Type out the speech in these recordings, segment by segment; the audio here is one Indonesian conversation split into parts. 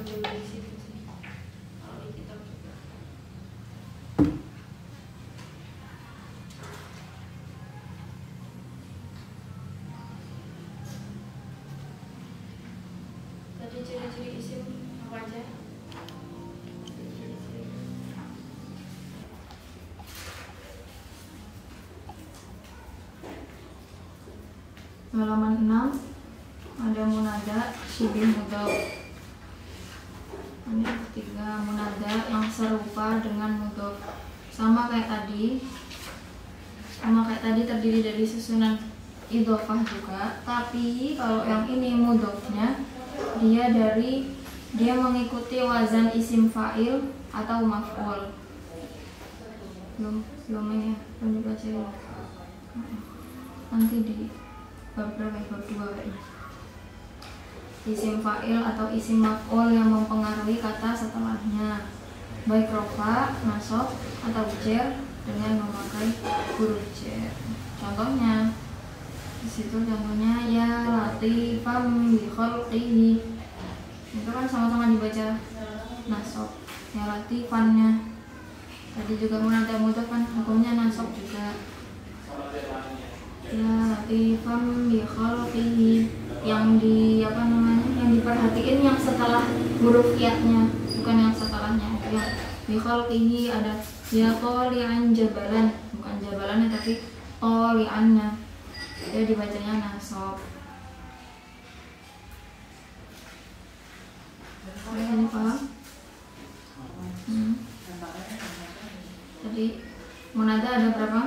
dulu di situ sih. Kalau di kitab juga. Tadi ciri-ciri isim apa aja? Halaman 6 ada munada syibih mudhaf. Ini ketiga munada yang serupa dengan mudhaf. Sama kayak tadi terdiri dari susunan idhofah juga, tapi kalau yang ini mudhafnya dia mengikuti wazan isim fa'il atau maf'ul. Belum ini ya, belum dibaca ya. Nanti di bab berapa? Bab 2 kayaknya. Isim fa'il atau isim maf'ul yang mempengaruhi kata setelahnya, baik rofa, nasab, atau jar dengan memakai huruf jar. Contohnya di situ contohnya ya latifam bi khalqihi. Itu kan sama-sama dibaca nasab. Ya latifannya. Tadi juga munada mudhaf kan hukumnya nasab juga. Ya latifam bi khalqihi, yang diperhatiin yang setelah huruf ya-nya, bukan yang setelahnya. Yang bi khalqihi ada ya qali'an jabalan, bukan jabalannya tapi qali'annya. Dia dibacanya nasab. Ini paham? Tadi munada ada berapa?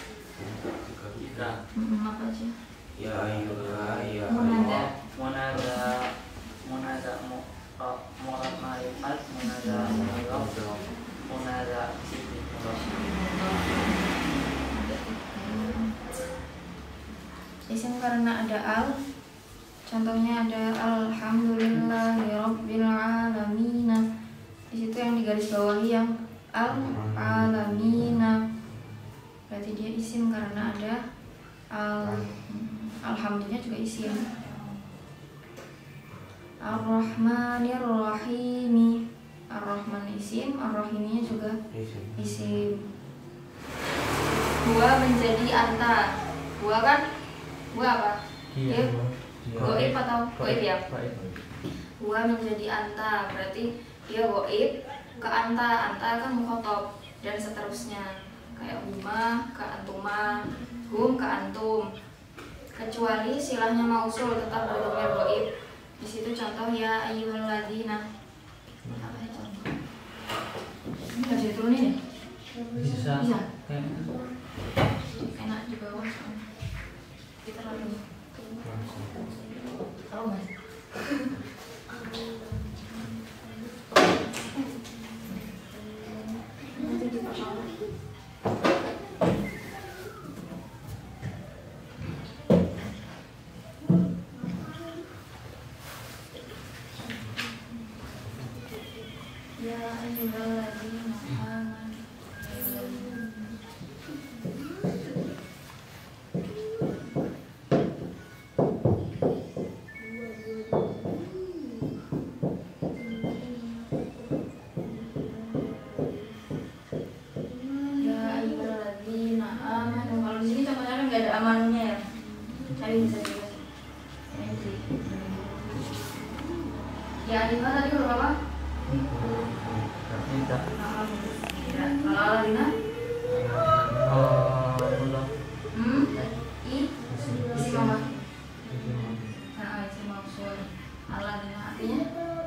3. Apa aja? Ya ayyuha ya Munada. Munada murad ma'rifat, munada mudhaf, munada syibih mudhaf. Isim karena ada al. Contohnya ada alhamdulillahirabbil alamin. Di situ yang digaris bawahi yang al alamina. Berarti dia isim karena ada al. Alhamdulillah juga isim. Ar-Rahmanir-Rahimi. Ar-Rahman isim, Ar-Rahiminya juga isim. Huwa menjadi anta. Huwa kan? Huwa apa? Iya. Goib atau goib ya? Goib. Huwa menjadi anta, berarti dia goib ke anta. Anta kan mukhotob dan seterusnya. Kayak huma ke antuma, hum ke antum. Kecuali silahnya mausul tetap berdhamir goib. Di situ contoh ya ayyuhalladzina. Apa ya contoh? Ini nggak bisa diturunin ya? Bisa. Enak di bawah. Kita lalu. Tahu nggak? Nanti dipasang. Ya ayyuhalladzina amanu. Ya ayyuhalladzina amanu. Kalau di sini contohnya nggak ada amanunya ya. Cari bisa juga. Ya ayyuhah tadi huruf apa? Tidak. Ya, kalau aladina? Mudhaf. Isim apa? Isim mausul. Aladina artinya?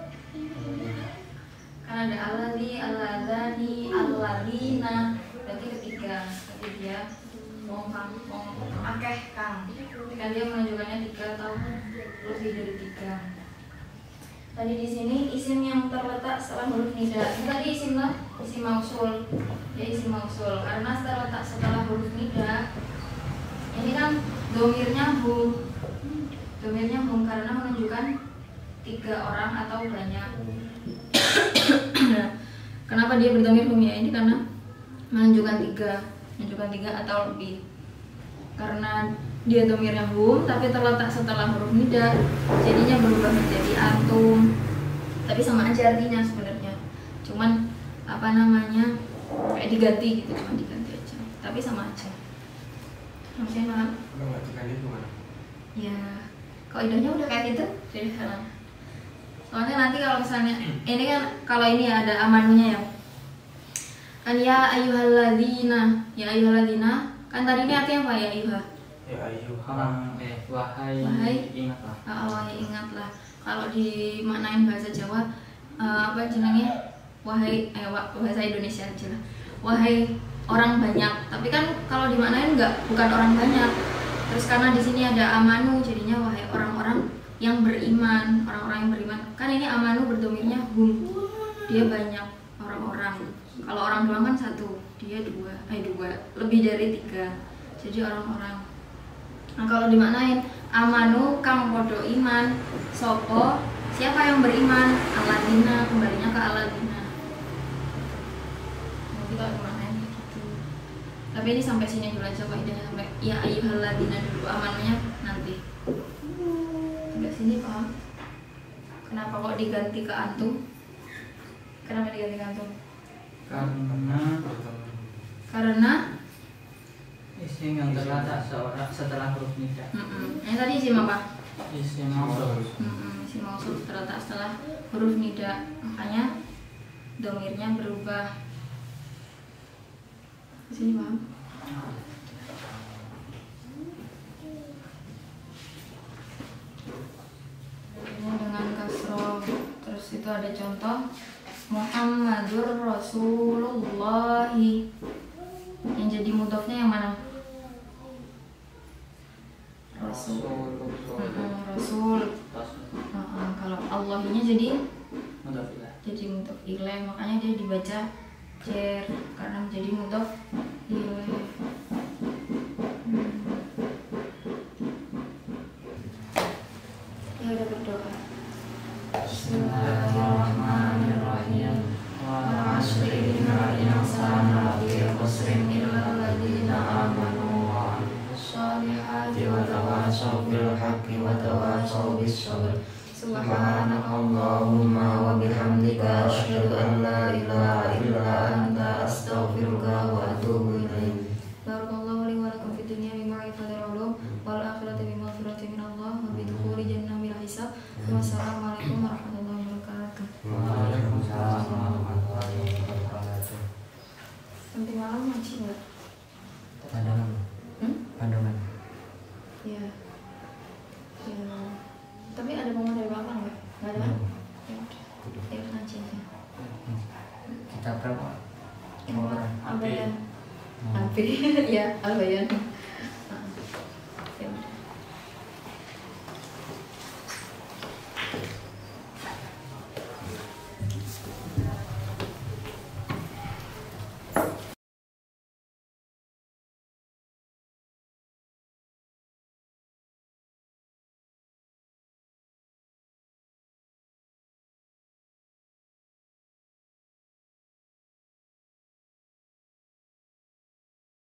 Kan ada alladzi, alladzani, alladina. Berarti ketiga. Berarti dia mau akeh kang. Ketika dia menunjukkannya 3 atau lebih dari 3. Tadi di sini isim yang terletak setelah huruf nida. Ini tadi isim lah, isim mausul. Ya isim mausul karena terletak setelah huruf nida. Ini kan domirnya hum. Domirnya hum karena menunjukkan 3 orang atau banyak. Nah, kenapa dia berdomir hum ya? Ini karena menunjukkan 3 atau lebih. Karena dia domirnya hum tapi terletak setelah huruf nida, jadinya berubah menjadi antum. tapi sama aja artinya sebenarnya, cuman apa namanya kayak diganti gitu, cuma diganti aja tapi sama aja. Maksudnya paham? Kalau nggak diganti gimana? Ya kaidahnya udah kayak gitu jadi halal. Soalnya nanti kalau misalnya ini kan, kalau ini ada amanunya ya kan, ya ayyuhalladzina, ya ayyuhalladzina kan tadi ini artinya apa ya ayuha? Ya ayuha. Wahai ingatlah. Wahai ingatlah. Kalau dimaknain bahasa Jawa apa jenenge? Wahai bahasa Indonesia aja lah. Wahai orang banyak. Tapi kan kalau dimaknain bukan orang banyak. Terus karena di sini ada amanu jadinya wahai orang-orang yang beriman, orang-orang yang beriman. Kan ini amanu berdomirnya hum. Dia banyak orang-orang. Kalau orang doang kan satu, dia dua, lebih dari tiga. Jadi orang-orang. Nah kalau dimaknain amanu kang podo iman, sopo siapa yang beriman, aladina, kembalinya ke aladina. Nah, kita dimaknain gitu. Tapi ini sampai sini dulu aja kaidahnya, sampai ya ayyuhalladzina dulu, amanunya nanti. Sampai sini paham? Kenapa kok diganti ke antum? Kenapa diganti ke antum? Karena isim yang terletak setelah huruf nida. Yang tadi isim apa? Isim mausul. Isim mausul terletak setelah huruf nida, makanya domirnya berubah. Di sini paham? Ini dengan kasroh. Terus itu ada contoh Muhammadur Rasulullahi. Yang jadi mudhofnya yang mana? Rasul. Rasul. Kalau Allahinya jadi mudhof ilaih, makanya dia dibaca jer karena menjadi mudhof ilaih. Ya udah berdoa. Bismillahirrahmanirrahim. Wal 'ashri innal insana lafi khusrin illa alladziina aamanu wa 'amilus shalihati wa tawashaw bil haqqi wa tawashaw bis sabr. Subhanakallahumma wa bihamdika asyhadu an la ilaha illa anta astaghfiruka wa atubu ilaik. Barakallahu li wa lakum fid dunya bi ma'rifatil ulum wal akhirati bi maghfiratin min Allah wa bi dukhuli jannatil hisab. Wassalamualaikum warahmatullahi wabarakatuh. Waalaikumsalam warahmatullahi wabarakatuh. Nanti malam ngaji nggak? Pandangan. Pandangan. Ya. Ya. Tapi ada pengumuman dari bapak nggak? Nggak ada kan? Ya udah. Ya ngaji aja. Kita berapa? Albayan. Ya, Albayan.